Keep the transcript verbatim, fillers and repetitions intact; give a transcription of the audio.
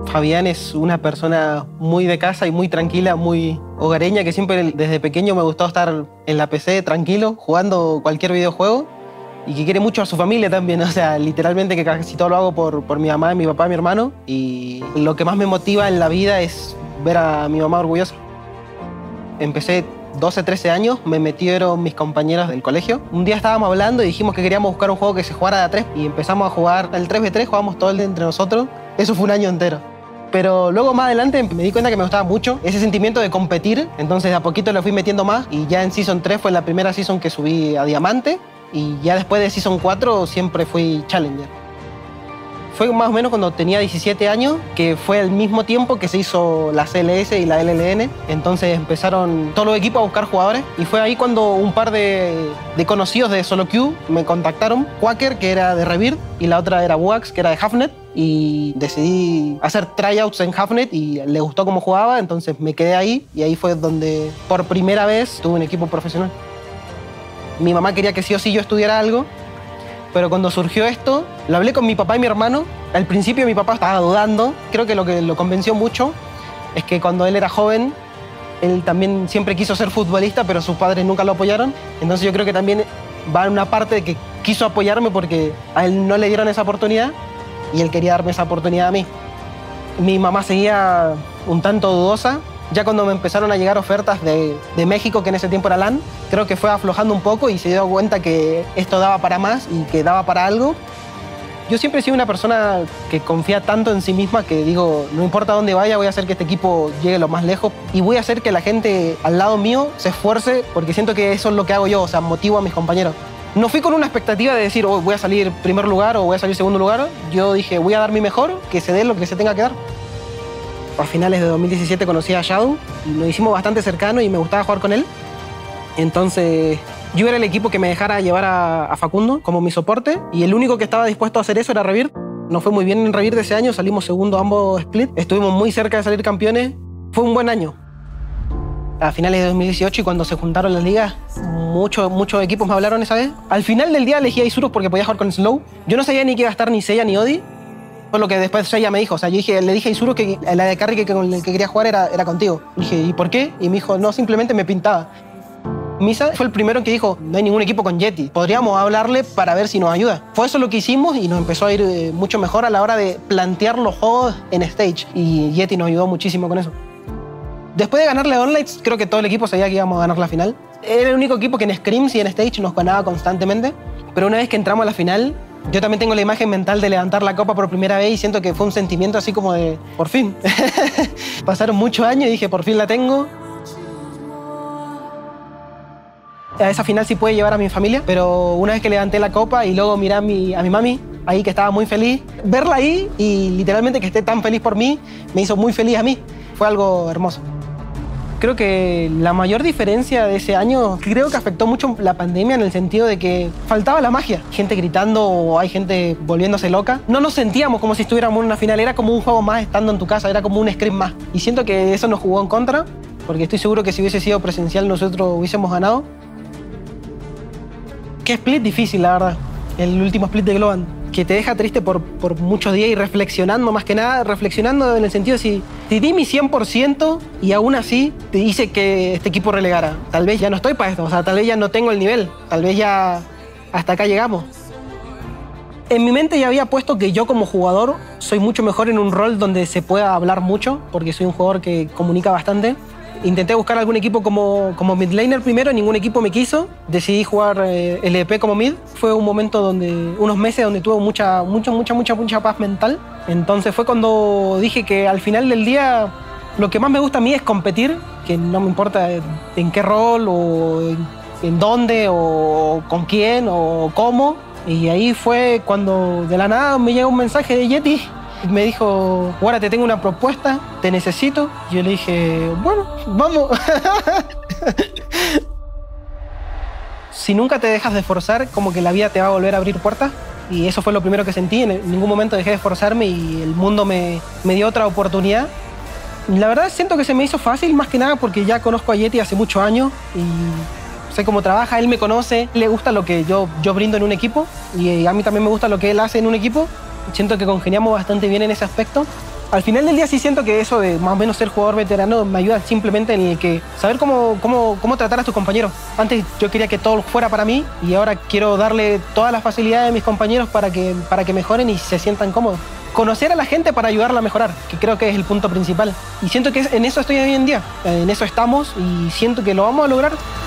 Fabián es una persona muy de casa y muy tranquila, muy hogareña, que siempre desde pequeño me gustó estar en la P C tranquilo, jugando cualquier videojuego, y que quiere mucho a su familia también. O sea, literalmente que casi todo lo hago por, por mi mamá, mi papá, mi hermano, y lo que más me motiva en la vida es ver a mi mamá orgullosa. Empecé doce, trece años, me metieron mis compañeros del colegio. Un día estábamos hablando y dijimos que queríamos buscar un juego que se jugara de a tres, y empezamos a jugar el tres ve tres, jugamos todo el día entre nosotros. Eso fue un año entero. Pero luego más adelante me di cuenta que me gustaba mucho ese sentimiento de competir, entonces de a poquito le fui metiendo más, y ya en Season tres fue la primera Season que subí a Diamante, y ya después de Season cuatro siempre fui Challenger. Fue más o menos cuando tenía diecisiete años, que fue al mismo tiempo que se hizo la C L S y la L L N, entonces empezaron todos los equipos a buscar jugadores, y fue ahí cuando un par de, de conocidos de Solo Queue me contactaron, Quaker, que era de Rebirth, y la otra era Wax, que era de Hafnet, y decidí hacer tryouts en Hafnet y le gustó cómo jugaba, entonces me quedé ahí, y ahí fue donde por primera vez tuve un equipo profesional. Mi mamá quería que sí o sí yo estudiara algo, pero cuando surgió esto, lo hablé con mi papá y mi hermano. Al principio mi papá estaba dudando. Creo que lo que lo convenció mucho es que cuando él era joven, él también siempre quiso ser futbolista, pero sus padres nunca lo apoyaron. Entonces yo creo que también va en una parte de que quiso apoyarme porque a él no le dieron esa oportunidad y él quería darme esa oportunidad a mí. Mi mamá seguía un tanto dudosa. Ya cuando me empezaron a llegar ofertas de, de México, que en ese tiempo era LAN, creo que fue aflojando un poco y se dio cuenta que esto daba para más y que daba para algo. Yo siempre he sido una persona que confía tanto en sí misma que digo, no importa dónde vaya, voy a hacer que este equipo llegue lo más lejos y voy a hacer que la gente al lado mío se esfuerce, porque siento que eso es lo que hago yo, o sea, motivo a mis compañeros. No fui con una expectativa de decir, oh, voy a salir primer lugar o voy a salir segundo lugar. Yo dije, voy a dar mi mejor, que se dé lo que se tenga que dar. A finales de dos mil diecisiete conocí a Shadow y nos hicimos bastante cercanos y me gustaba jugar con él. Entonces yo era el equipo que me dejara llevar a, a Facundo como mi soporte, y el único que estaba dispuesto a hacer eso era Rebirth. Nos fue muy bien en Rebirth de ese año, salimos segundo ambos split, estuvimos muy cerca de salir campeones. Fue un buen año. A finales de dos mil dieciocho, y cuando se juntaron las ligas, muchos muchos equipos me hablaron esa vez. Al final del día elegí a Isurus porque podía jugar con Slow. Yo no sabía ni qué iba a estar ni Seiya ni Odi. Fue lo que después ella me dijo. O sea, yo dije, le dije a Isurus que la de carry que, que, con el que quería jugar era, era contigo. Y dije, ¿y por qué? Y me dijo, no, simplemente me pintaba. Misa fue el primero que dijo, no hay ningún equipo con Yeti. Podríamos hablarle para ver si nos ayuda. Fue eso lo que hicimos y nos empezó a ir eh, mucho mejor a la hora de plantear los juegos en stage. Y Yeti nos ayudó muchísimo con eso. Después de ganarle a Onlights, creo que todo el equipo sabía que íbamos a ganar la final. Era el único equipo que en scrims y en stage nos ganaba constantemente. Pero una vez que entramos a la final, yo también tengo la imagen mental de levantar la copa por primera vez y siento que fue un sentimiento así como de, por fin. Pasaron muchos años y dije, por fin la tengo. A esa final sí pude llevar a mi familia, pero una vez que levanté la copa y luego miré a mi, a mi mami, ahí que estaba muy feliz, verla ahí y literalmente que esté tan feliz por mí, me hizo muy feliz a mí. Fue algo hermoso. Creo que la mayor diferencia de ese año, creo que afectó mucho la pandemia en el sentido de que faltaba la magia. Gente gritando o hay gente volviéndose loca. No nos sentíamos como si estuviéramos en una final, era como un juego más estando en tu casa, era como un scrim más. Y siento que eso nos jugó en contra, porque estoy seguro que si hubiese sido presencial nosotros hubiésemos ganado. Qué split difícil, la verdad, el último split de Globan, que te deja triste por, por muchos días y reflexionando, más que nada, reflexionando en el sentido de si te di mi cien por ciento y aún así te hice que este equipo relegara. Tal vez ya no estoy para esto, o sea, tal vez ya no tengo el nivel, tal vez ya hasta acá llegamos. En mi mente ya había puesto que yo como jugador soy mucho mejor en un rol donde se pueda hablar mucho, porque soy un jugador que comunica bastante. Intenté buscar algún equipo como, como mid laner primero, ningún equipo me quiso. Decidí jugar eh, L E P como mid. Fue un momento donde, unos meses donde tuve mucha, mucha, mucha, mucha, mucha paz mental. Entonces fue cuando dije que al final del día lo que más me gusta a mí es competir, que no me importa en qué rol o en, en dónde o con quién o cómo. Y ahí fue cuando de la nada me llega un mensaje de Yeti. Me dijo, ahora te tengo una propuesta, te necesito. Yo le dije, bueno, vamos. Si nunca te dejas de esforzar, como que la vida te va a volver a abrir puertas. Y eso fue lo primero que sentí. En ningún momento dejé de esforzarme y el mundo me, me dio otra oportunidad. La verdad siento que se me hizo fácil, más que nada porque ya conozco a Yeti hace muchos años y sé cómo trabaja, él me conoce, le gusta lo que yo, yo brindo en un equipo y a mí también me gusta lo que él hace en un equipo. Siento que congeniamos bastante bien en ese aspecto Al final del día sí siento que eso de más o menos ser jugador veterano me ayuda simplemente en el que saber cómo, cómo, cómo tratar a tus compañeros. Antes yo quería que todo fuera para mí y ahora quiero darle todas las facilidades a mis compañeros para que, para que mejoren y se sientan cómodos. Conocer a la gente para ayudarla a mejorar, que creo que es el punto principal. Y siento que en eso estoy hoy en día, en eso estamos y siento que lo vamos a lograr.